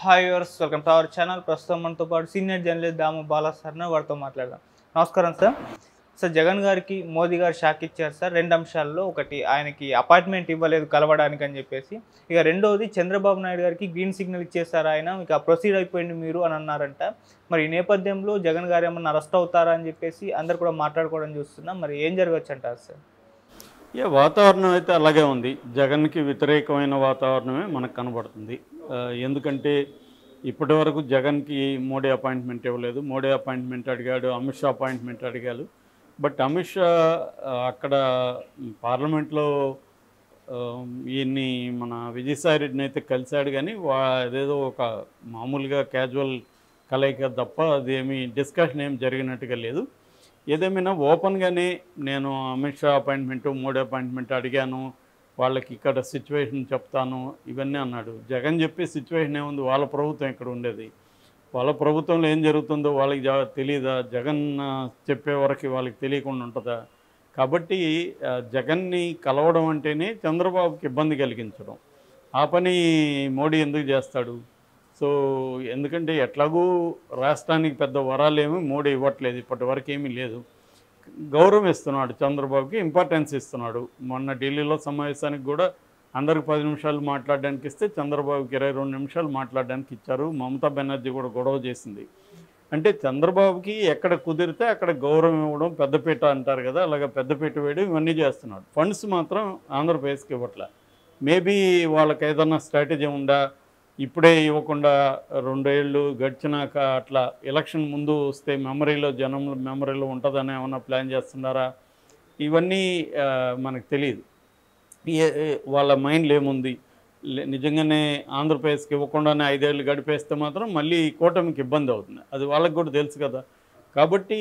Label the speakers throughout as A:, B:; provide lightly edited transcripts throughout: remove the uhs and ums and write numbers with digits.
A: Hi viewers, welcome to our channel. ప్రస్తుతం మనతో పాటు senior journalist Damu Bala sir వారితో మాట్లాడదాం. నమస్కారం సార్. జగన్ గారికి మోదీ గారు షాక్ ఇచ్చారు సార్. రెండు అంశాల్లో, ఒకటి ఆయనకి అపాయింట్మెంట్ ఇవ్వలేదు కలవడానికి అని చెప్పేసి, ఇక రెండవది చంద్రబాబు నాయుడు గారికి గ్రీన్ సిగ్నల్ ఇచ్చేసారు ఆయన, ఇక ప్రొసీడ్ అయిపోయింది మీరు అని అన్నారంట. మరి ఈ నేపథ్యంలో జగన్ గారు ఏమన్నా అరెస్ట్ అవుతారా అని చెప్పేసి అందరు కూడా మాట్లాడుకోవడం చూస్తున్నాం. మరి ఏం జరగచ్చు అంటారు సార్?
B: వాతావరణం అయితే అలాగే ఉంది. జగన్కి వ్యతిరేకమైన వాతావరణమే మనకు కనబడుతుంది. ఎందుకంటే ఇప్పటి వరకు జగన్కి మోడీ అపాయింట్మెంట్ ఇవ్వలేదు. మోడీ అపాయింట్మెంట్ అడిగాడు, అమిత్ షా అపాయింట్మెంట్ అడిగాడు. బట్ అమిత్ షా అక్కడ పార్లమెంట్లో ఈయన్ని మన విజయసాయి రెడ్డిని అయితే కలిశాడు, కానీ అదేదో ఒక మామూలుగా క్యాజువల్ కలయిక తప్ప అదేమీ డిస్కషన్ ఏం జరిగినట్టుగా లేదు. ఏదేమైనా ఓపెన్గానే నేను అమిత్ షా అపాయింట్మెంటు, మోడీ అపాయింట్మెంట్ అడిగాను, వాళ్ళకి ఇక్కడ సిచ్యువేషన్ చెప్తాను, ఇవన్నీ అన్నాడు. జగన్ చెప్పే సిచ్యువేషన్ ఏముంది? వాళ్ళ ప్రభుత్వం ఇక్కడ ఉండేది, వాళ్ళ ప్రభుత్వంలో ఏం జరుగుతుందో వాళ్ళకి తెలియదా? జగన్ చెప్పే వరకు వాళ్ళకి తెలియకుండా ఉంటుందా? కాబట్టి జగన్ని కలవడం అంటేనే చంద్రబాబుకి ఇబ్బంది కలిగించడం. ఆ పని మోడీ ఎందుకు చేస్తాడు? సో ఎందుకంటే ఎట్లాగూ రాష్ట్రానికి పెద్ద వరాలేమీ మోడీ ఇవ్వట్లేదు, ఇప్పటి వరకు ఏమీ లేదు. గౌరవం ఇస్తున్నాడు, చంద్రబాబుకి ఇంపార్టెన్స్ ఇస్తున్నాడు. మొన్న ఢిల్లీలో సమావేశానికి కూడా అందరికి 10 నిమిషాలు మాట్లాడడానికి ఇస్తే చంద్రబాబుకి 22 నిమిషాలు మాట్లాడడానికి ఇచ్చారు. మమతా బెనర్జీ కూడా గొడవ చేసింది. అంటే చంద్రబాబుకి ఎక్కడ కుదిరితే అక్కడ గౌరవం ఇవ్వడం, పెద్దపీట అంటారు కదా, అలాగే పెద్దపీట వేయడం, ఇవన్నీ చేస్తున్నాడు. ఫండ్స్ మాత్రం ఆంధ్రప్రదేశ్కి ఇవ్వట్లే. మేబీ వాళ్ళకి ఏదన్నా స్ట్రాటజీ ఉందా, ఇప్పుడే ఇవ్వకుండా 2 ఏళ్ళు గడిచినాక అట్లా ఎలక్షన్ ముందు వస్తే మెమరీలో, జనం మెమరీలో ఉంటుందని ఏమన్నా ప్లాన్ చేస్తున్నారా? ఇవన్నీ మనకు తెలియదు. వాళ్ళ మైండ్లో ఏముంది? నిజంగానే ఆంధ్రప్రదేశ్కి ఇవ్వకుండానే 5 ఏళ్ళు గడిపేస్తే మాత్రం మళ్ళీ కూటమికి ఇబ్బంది అవుతుంది. అది వాళ్ళకి కూడా తెలుసు కదా. కాబట్టి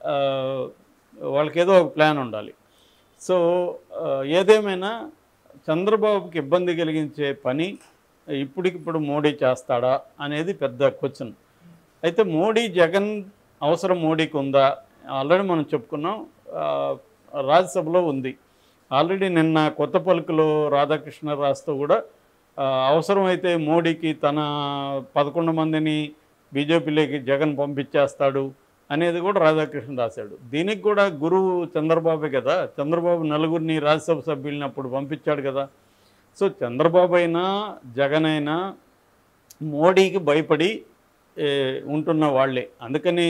B: వాళ్ళకి ఏదో ఒక ప్లాన్ ఉండాలి. సో ఏదేమైనా చంద్రబాబుకి ఇబ్బంది కలిగించే పని ఇప్పటికిప్పుడు మోడీ చేస్తాడా అనేది పెద్ద క్వశ్చన్. అయితే మోడీ, జగన్ అవసరం మోడీకి ఉందా? ఆల్రెడీ మనం చెప్పుకున్నాం, రాజ్యసభలో ఉంది. ఆల్రెడీ నిన్న కొత్త పలుకులో రాధాకృష్ణరాజుతో కూడా అవసరమైతే మోడీకి తన 11 మందిని బీజేపీలోకి జగన్ పంపించేస్తాడు అనేది కూడా రాధాకృష్ణ రాశాడు. దీనికి కూడా గురువు చంద్రబాబే కదా. చంద్రబాబు 4గురిని రాజ్యసభ సభ్యుల్ని అప్పుడు పంపించాడు కదా. సో చంద్రబాబు అయినా జగన్ అయినా మోడీకి భయపడి ఉంటున్న వాళ్ళే. అందుకని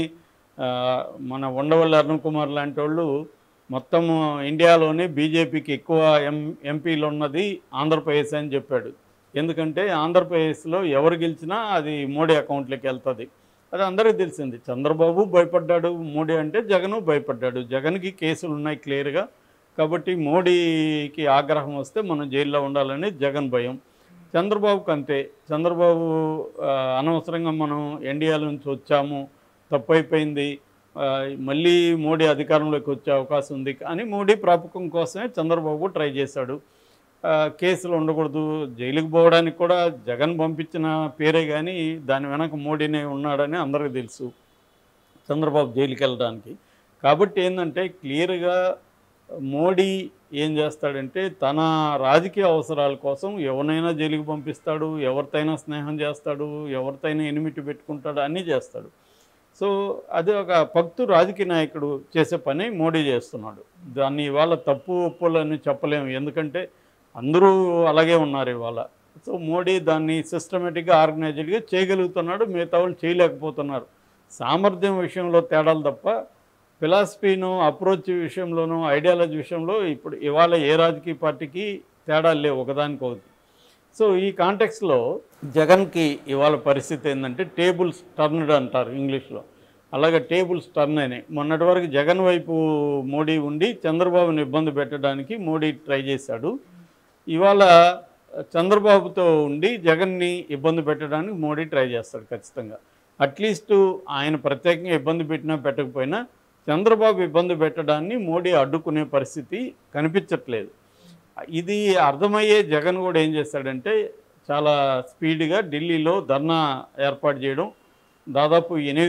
B: మన ఉండవల్లి అరుణ్ కుమార్ లాంటి వాళ్ళు మొత్తం ఇండియాలోనే బీజేపీకి ఎక్కువ ఎంపీలు ఉన్నది ఆంధ్రప్రదేశ్ అని చెప్పాడు. ఎందుకంటే ఆంధ్రప్రదేశ్లో ఎవరు గెలిచినా అది మోడీ అకౌంట్లోకి వెళ్తుంది. అది అందరికీ తెలిసింది. చంద్రబాబు భయపడ్డాడు మోడీ అంటే, జగను భయపడ్డాడు. జగన్కి కేసులు ఉన్నాయి క్లియర్గా. కాబట్టి మోడీకి ఆగ్రహం వస్తే మనం జైల్లో ఉండాలని జగన్ భయం. చంద్రబాబుకి అంతే. చంద్రబాబు అనవసరంగా మనం ఎన్డీఏల నుంచి వచ్చాము, తప్పైపోయింది, మళ్ళీ మోడీ అధికారంలోకి వచ్చే అవకాశం ఉంది అని మోడీ ప్రాపకం కోసమే చంద్రబాబు ట్రై చేశాడు. కేసులు ఉండకూడదు, జైలుకి పోవడానికి కూడా జగన్ పంపించిన పేరే కానీ దాని వెనక మోడీనే ఉన్నాడని అందరికీ తెలుసు, చంద్రబాబు జైలుకి వెళ్ళడానికి. కాబట్టి ఏంటంటే క్లియర్గా మోడీ ఏం చేస్తాడంటే తన రాజకీయ అవసరాల కోసం ఎవరినైనా జైలుకి పంపిస్తాడు, ఎవరితైనా స్నేహం చేస్తాడు, ఎవరితైనా ఎనిమిటి పెట్టుకుంటాడు, అన్నీ చేస్తాడు. సో అది ఒక పక్తు రాజకీయ నాయకుడు చేసే పని మోడీ చేస్తున్నాడు. దాన్ని ఇవాళ తప్పు ఒప్పులని చెప్పలేము, ఎందుకంటే అందరూ అలాగే ఉన్నారు ఇవాళ. సో మోడీ దాన్ని సిస్టమేటిక్గా, ఆర్గనైజ్డ్గా చేయగలుగుతున్నాడు, మిగతా వాళ్ళు చేయలేకపోతున్నారు. సామర్థ్యం విషయంలో తేడాలు తప్ప ఫిలాసఫీను, అప్రోచ్ విషయంలోనూ, ఐడియాలజీ విషయంలో ఇప్పుడు ఇవాళ ఏ రాజకీయ పార్టీకి తేడాలు లేవు ఒకదానికొకటి. సో ఈ కాంటెక్స్లో జగన్కి ఇవాళ పరిస్థితి ఏంటంటే టేబుల్స్ టర్న్డ్ అంటారు ఇంగ్లీష్లో. అలాగే టేబుల్స్ టర్న్ అయినాయి. మొన్నటి వరకు జగన్ వైపు మోడీ ఉండి చంద్రబాబుని ఇబ్బంది పెట్టడానికి మోడీ ట్రై చేశాడు. ఇవాళ చంద్రబాబుతో ఉండి జగన్ని ఇబ్బంది పెట్టడానికి మోడీ ట్రై చేస్తాడు ఖచ్చితంగా. అట్లీస్ట్ ఆయన ప్రత్యేకంగా ఇబ్బంది పెట్టినా పెట్టకపోయినా చంద్రబాబు ఇబ్బంది పెట్టడాన్ని మోడీ అడ్డుకునే పరిస్థితి కనిపించట్లేదు. ఇది అర్థమయ్యే జగన్ కూడా ఏం చేస్తాడంటే చాలా స్పీడ్గా ఢిల్లీలో ధర్నా ఏర్పాటు చేయడం, దాదాపు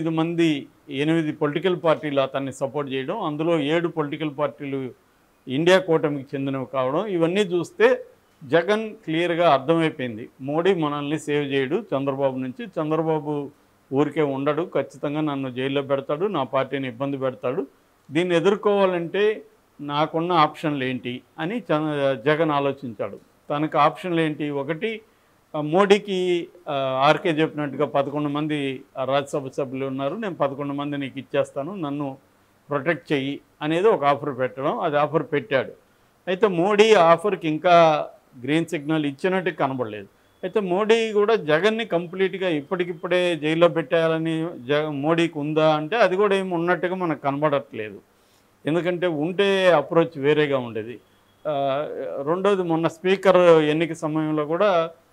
B: 8 పొలిటికల్ పార్టీలు అతన్ని సపోర్ట్ చేయడం, అందులో 7 పొలిటికల్ పార్టీలు ఇండియా కూటమికి చెందినవి కావడం, ఇవన్నీ చూస్తే జగన్ క్లియర్గా అర్థమైపోయింది, మోడీ మనల్ని సేవ్ చేయడు చంద్రబాబు నుంచి, చంద్రబాబు ఊరికే ఉండడు, ఖచ్చితంగా నన్ను జైల్లో పెడతాడు, నా పార్టీని ఇబ్బంది పెడతాడు, దీన్ని ఎదుర్కోవాలంటే నాకున్న ఆప్షన్లు ఏంటి అని జగన్ ఆలోచించాడు. తనకు ఆప్షన్లు ఏంటి? ఒకటి, మోడీకి ఆర్కే చెప్పినట్టుగా 11 మంది రాజ్యసభ సభ్యులు ఉన్నారు, నేను 11 మంది నీకు ఇచ్చేస్తాను, నన్ను ప్రొటెక్ట్ చెయ్యి అనేది ఒక ఆఫర్ పెట్టడం, అది ఆఫర్ పెట్టాడు. అయితే మోడీ ఆఫర్కి ఇంకా గ్రీన్ సిగ్నల్ ఇచ్చినట్టు కనబడలేదు. అయితే మోడీ కూడా జగన్ని కంప్లీట్గా ఇప్పటికిప్పుడే జైల్లో పెట్టేయాలని మోడీకి ఉందా అంటే అది కూడా ఏమి ఉన్నట్టుగా మనకు కనబడట్లేదు. ఎందుకంటే ఉంటే అప్రోచ్ వేరేగా ఉండేది. రెండోది, మొన్న స్పీకర్ ఎన్నిక సమయంలో కూడా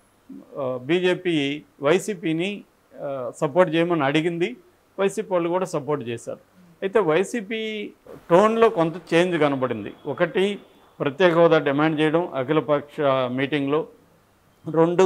B: బీజేపీ వైసీపీని సపోర్ట్ చేయమని అడిగింది, వైసీపీ వాళ్ళు కూడా సపోర్ట్ చేశారు. అయితే వైసీపీ టోన్లో కొంత చేంజ్ కనబడింది. ఒకటి, ప్రత్యేక హోదా డిమాండ్ చేయడం అఖిలపక్ష మీటింగ్లో. రెండు,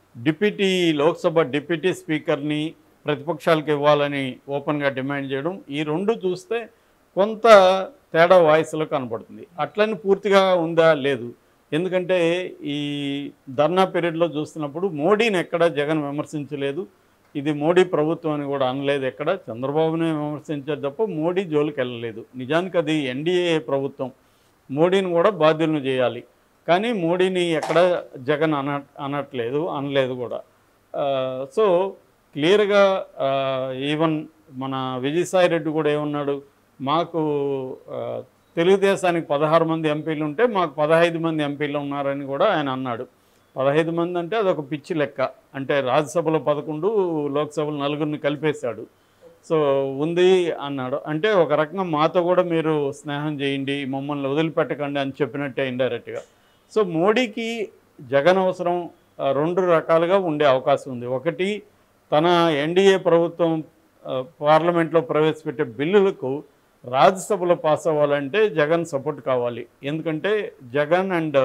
B: లోక్సభ డిప్యూటీ స్పీకర్ని ప్రతిపక్షాలకు ఇవ్వాలని ఓపెన్గా డిమాండ్ చేయడం. ఈ రెండు చూస్తే కొంత తేడా వాయిస్లో కనబడుతుంది. అట్లని పూర్తిగా ఉందా? లేదు. ఎందుకంటే ఈ ధర్నా పీరియడ్లో చూస్తున్నప్పుడు మోడీని ఎక్కడ జగన్ విమర్శించలేదు, ఇది మోడీ ప్రభుత్వం అని కూడా అనలేదు, ఎక్కడ చంద్రబాబునే విమర్శించారు తప్ప మోడీ జోలికి వెళ్ళలేదు. నిజానికి అది ఎన్డీఏ ప్రభుత్వం, మోడీని కూడా బాధ్యులను చేయాలి, కానీ మోడీని ఎక్కడ జగన్ అనలేదు కూడా. సో క్లియర్గా ఈవెన్ మన విజయసాయి రెడ్డి కూడా ఏమన్నాడు, మాకు తెలుగుదేశానికి 16 మంది ఎంపీలు ఉంటే మాకు 15 మంది ఎంపీలు ఉన్నారని కూడా ఆయన అన్నాడు. 15 మంది అంటే అదొక పిచ్చి లెక్క, అంటే రాజ్యసభలో 11, లోక్సభలో 4 కలిపేశాడు. సో ఉంది అన్నాడు, అంటే ఒక రకంగా మాతో కూడా మీరు స్నేహం చేయండి, మమ్మల్ని వదిలిపెట్టకండి అని చెప్పినట్టే ఇండైరెక్ట్గా. సో మోడీకి జగన్ అవసరం రెండు రకాలుగా ఉండే అవకాశం ఉంది. ఒకటి, తన ఎన్డీఏ ప్రభుత్వం పార్లమెంట్లో ప్రవేశపెట్టే బిల్లులకు రాజ్యసభలో పాస్ అవ్వాలంటే జగన్ సపోర్ట్ కావాలి. ఎందుకంటే జగన్ అండ్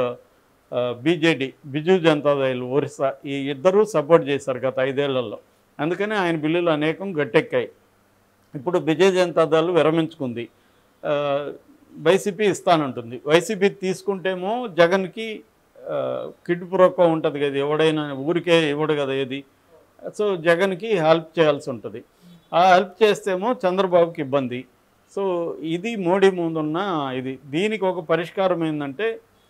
B: బిజు జనతాదళ్ ఒరిస్సా ఈ ఇద్దరూ సపోర్ట్ చేశారు గత 5 ఏళ్లలో. అందుకని ఆయన బిల్లులు అనేకం గట్టెక్కాయి. ఇప్పుడు బిజు జనతాదళ్ విరమించుకుంది, వైసీపీ ఇస్తానంటుంది. వైసీపీ తీసుకుంటేమో జగన్కి కిడ్ ప్రోకో ఉంటుంది కదా, ఎవడైనా ఊరికే ఇవ్వడు కదా ఏది. సో జగన్కి హెల్ప్ చేయాల్సి ఉంటుంది. ఆ హెల్ప్ చేస్తేమో చంద్రబాబుకి ఇబ్బంది. సో ఇది మోడీ ముందున్న ఇది. దీనికి ఒక పరిష్కారం ఏంటంటే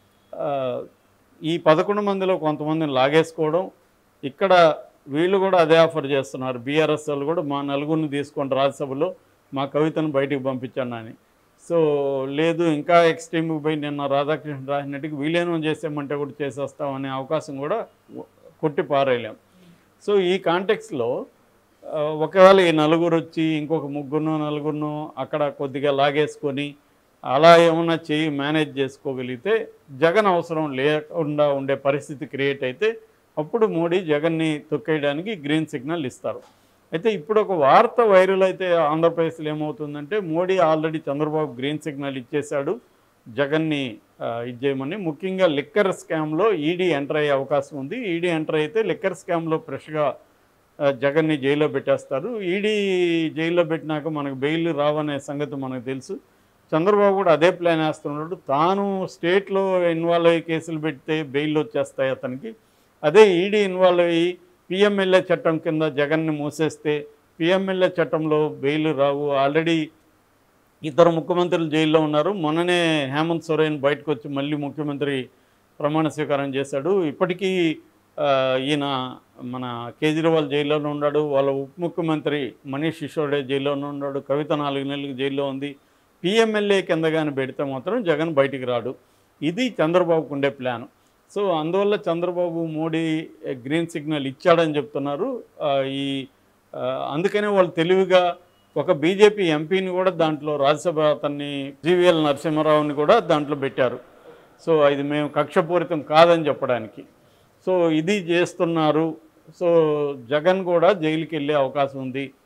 B: ఈ 11 మందిలో కొంతమందిని లాగేసుకోవడం. ఇక్కడ వీళ్ళు కూడా అదే ఆఫర్ చేస్తున్నారు, బీఆర్ఎస్ వాళ్ళు కూడా మా నలుగురిని తీసుకోండి రాజ్యసభలో, మా కవితను బయటికి పంపించండి అని. సో లేదు, ఇంకా ఎక్స్ట్రీమ్కి పోయి నిన్న రాధాకృష్ణ రాసినట్టుగా వీళ్ళేనో చేసామంటే కూడా చేసేస్తామనే అవకాశం కూడా కొట్టి పారేయలేం. సో ఈ కాంటెక్స్లో ఒకవేళ ఈ నలుగురు వచ్చి ఇంకొక 3-4 అక్కడ కొద్దిగా లాగేసుకొని అలా ఏమన్నా మేనేజ్ చేసుకోగలిగితే జగన్ అవసరం లేకుండా ఉండే పరిస్థితి క్రియేట్ అయితే అప్పుడు మోడీ జగన్ని తొక్కేయడానికి గ్రీన్ సిగ్నల్ ఇస్తారు. అయితే ఇప్పుడు ఒక వార్త వైరల్ అయితే ఆంధ్రప్రదేశ్లో ఏమవుతుందంటే, Modi already Chandrababu green signal ఇచ్చేశాడు జగన్ని ఇచ్చేయమని. ముఖ్యంగా లిక్కర్ స్కామ్లో ఈడీ ఎంటర్ అయ్యే అవకాశం ఉంది. ఈడీ ఎంటర్ అయితే లిక్కర్ స్కామ్లో ఫ్రెష్గా జగన్ని జైల్లో పెట్టేస్తారు. ఈడీ జైల్లో పెట్టినాక మనకు బెయిల్ రావనే సంగతి మనకు తెలుసు. చంద్రబాబు కూడా అదే ప్లాన్ వేస్తున్నాడు. తాను స్టేట్లో ఇన్వాల్వ్ అయ్యి కేసులు పెడితే బెయిల్ వచ్చేస్తాయి అతనికి. అదే ఈడీ ఇన్వాల్వ్ అయ్యి పిఎంఎల్ఏ చట్టం కింద జగన్ని మూసేస్తే పిఎంఎల్ఏ చట్టంలో బెయిల్ రావు. ఆల్రెడీ 2 ముఖ్యమంత్రులు జైల్లో ఉన్నారు. మొన్ననే హేమంత్ సోరెన్ బయటకు వచ్చి మళ్ళీ ముఖ్యమంత్రి ప్రమాణ స్వీకారం చేశాడు. ఇప్పటికీ ఈయన మన కేజ్రీవాల్ జైల్లోనే ఉన్నాడు, వాళ్ళ ఉప ముఖ్యమంత్రి మనీష్ సిసోడియా జైల్లోనే ఉన్నాడు, కవిత 4 నెలలకు జైల్లో ఉంది. పిఎంఎల్ఏ కింద కానీ పెడితే మాత్రం జగన్ బయటికి రాడు. ఇది చంద్రబాబుకు ఉండే ప్లాన్. సో అందువల్ల చంద్రబాబు మోడీ గ్రీన్ సిగ్నల్ ఇచ్చాడని చెప్తున్నారు. అందుకనే వాళ్ళు తెలివిగా ఒక బీజేపీ ఎంపీని కూడా దాంట్లో రాజ్యసభ అతన్ని జీవీఎల్ నరసింహారావుని కూడా దాంట్లో పెట్టారు. సో ఇది మేము కక్షపూరితం కాదని చెప్పడానికి. సో ఇది చేస్తున్నారు. సో జగన్ కూడా జైలుకి వెళ్ళే అవకాశం ఉంది.